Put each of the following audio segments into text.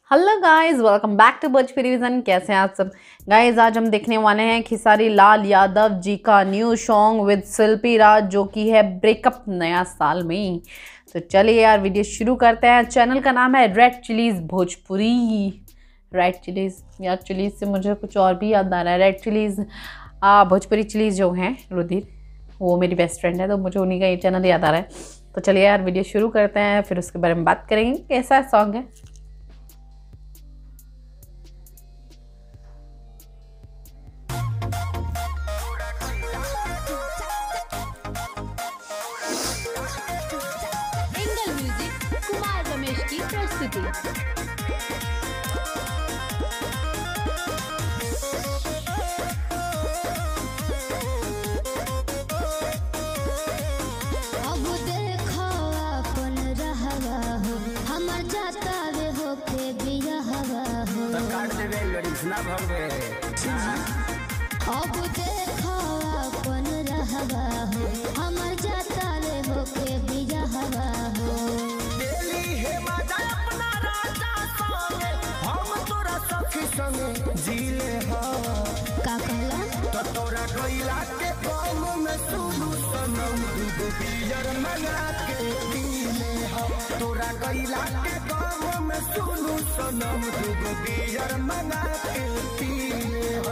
Hello guys, welcome back to Bhojpuri vision. कैसे हैं आप सब गाइस? आज हम देखने वाले हैं खिसारी लाल यादव जी का न्यू सॉन्ग विद शिल्पी राज, जो कि है ब्रेकअप नया साल में। तो चलिए यार वीडियो शुरू करते हैं। चैनल का नाम है red chillies Bhojpuri. Red chillies यार, चिलीज से मुझे कुछ और भी याद आ रहा है। रेड चिलीज भोजपुरी चिलीज जो हैं रुधिर, वो मेरी बेस्ट फ्रेंड है, तो मुझे उन्हीं का ये चैनल याद आ रहा है। तो चलिए यार वीडियो शुरू करते हैं, फिर उसके बारे में बात करेंगे कैसा सॉन्ग है। की प्रस्तुति अब देखो अपन रहवा हो, हमर जाता रे हो के बियाहवा हो। अब देखो अपन रहवा हो, हमर जाता रे हो के बियाहवा हो। जीले का कहला तो तोरा गइला के काम में सुनु सनम दूगो बियर मंगा के पीले हो। तोरा गइला के काम में सुनु सनम दूगो बियर मंगा के पीले हो।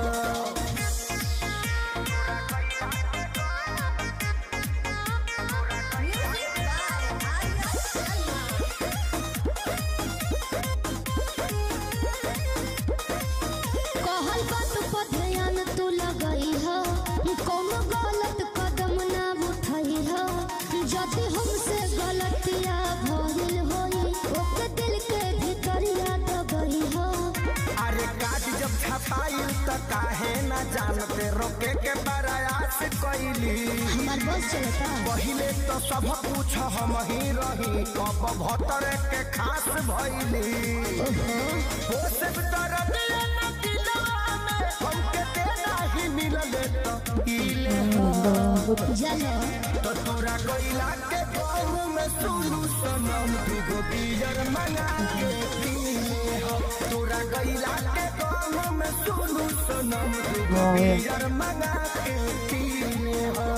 जदि हमसे गलतिया भइल होई, ओके दिल के भितरिया दबई हो। अरे काज जब छपाई त काहे ना जानते रोके के प्रयास कइली। हमार बस चलता पहिले तो सब कुछ हम ही रही, कब भतर के खास भइली। हो सब दर्द न दिलवा में हमके देना ही मिलले तो इले जानो तो तोरा गइला के गाँव में सुनु सनम दूगो बियर मंगा के पीले हो। तोरा गइला के गाँव में सुनु सनम दूगो बियर मंगा के पीले हो।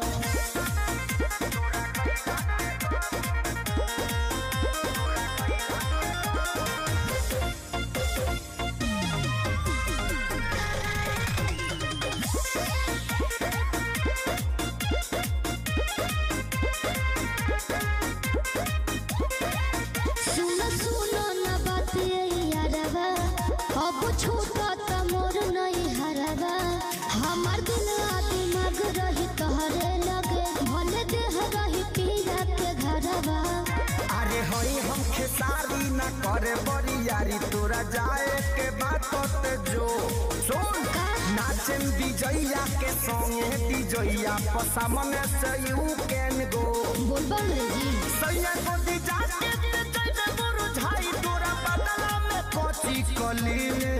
छूटा त मोर नहीं हरवा, हमार दिल दिमाग रही तोहरे लगे, भले देह रही पीरा के घरवा। अरे होई हम खेसारी ना करे बड़ी यारी, तोरा जाए के बात ते जो सुन नाचन डीजैया के संगे डीजैया पसामने से यू कैन गो। बोलबम रे जी सैया को दी जाके ते जइबे गुरु झाई, तोरा बदला में कोची कली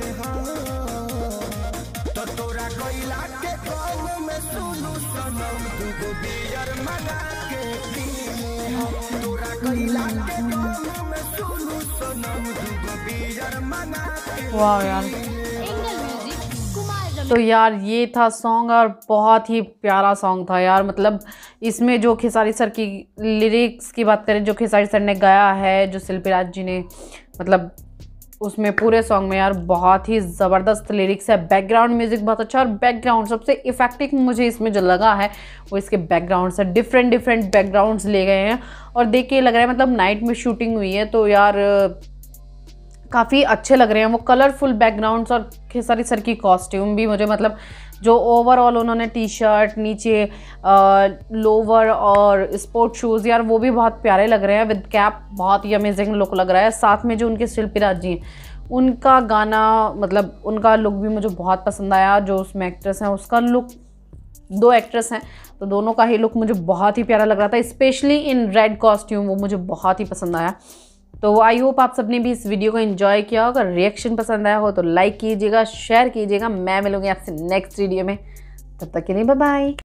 तो तोरा गइला के गाँव में सुनु सनम दूगो बियर मंगा के पीले हो। तोरा गइला के गाँव में सुनु सनम दूगो बियर मंगा के वाह यार, कुमार तो यार ये था सॉन्ग और बहुत ही प्यारा सॉन्ग था यार। मतलब इसमें जो खेसारी सर की लिरिक्स की बात करें, जो खेसारी सर ने गाया है, जो शिल्पी राज जी ने, मतलब उसमें पूरे सॉन्ग में यार बहुत ही ज़बरदस्त लिरिक्स है। बैकग्राउंड म्यूज़िक बहुत अच्छा, और बैकग्राउंड सबसे इफ़ेक्टिव मुझे इसमें जो लगा है वो इसके बैकग्राउंड से। डिफरेंट बैकग्राउंड्स ले गए हैं और देख के लग रहा है मतलब नाइट में शूटिंग हुई है, तो यार काफ़ी अच्छे लग रहे हैं वो कलरफुल बैकग्राउंड्स। और खेसारी सर की कॉस्ट्यूम भी मुझे, मतलब जो ओवरऑल उन्होंने टी शर्ट नीचे लोवर और स्पोर्ट शूज़, यार वो भी बहुत प्यारे लग रहे हैं। विद कैप बहुत ही अमेजिंग लुक लग रहा है। साथ में जो उनके शिल्पी राज जी, उनका गाना, मतलब उनका लुक भी मुझे बहुत पसंद आया। जो उसमें एक्ट्रेस हैं उसका लुक, दो एक्ट्रेस हैं तो दोनों का ही लुक मुझे बहुत ही प्यारा लग रहा था, स्पेशली इन रेड कॉस्ट्यूम, वो मुझे बहुत ही पसंद आया। तो आई होप आप सबने भी इस वीडियो को एंजॉय किया होगा। रिएक्शन पसंद आया हो तो लाइक कीजिएगा, शेयर कीजिएगा। मैं मिलूंगी आपसे नेक्स्ट वीडियो में, तब तक के लिए बाय बाय।